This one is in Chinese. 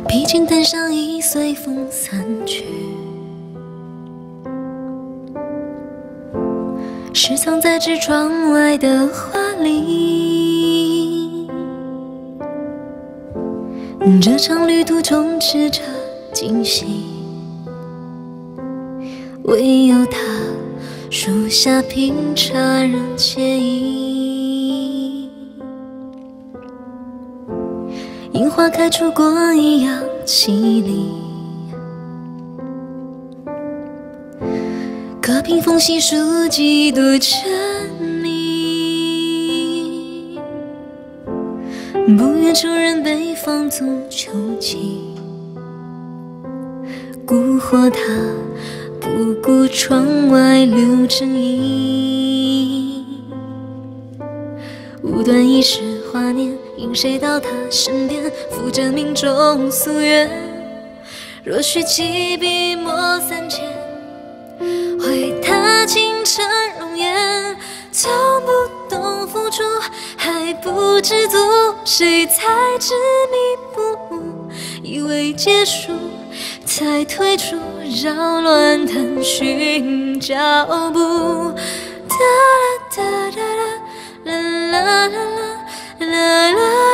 披荆登上已随风散去，是藏在纸窗外的花里。这场旅途充斥着惊喜，唯有他树下品茶仍惬意。樱花开出过一样凄厉，隔屏风细数几度沉溺，不愿承认被放纵囚禁，蛊惑他不顾窗外留尘衣。无端一时华念，因谁到他身边，附着命中夙愿。若许起笔墨三千，绘他倾城容颜，从不懂付出，还不知足，谁才执迷不悟？以为结束，才退出，扰乱探寻脚步。哒啦哒啦啦啦啦啦啦啦啦。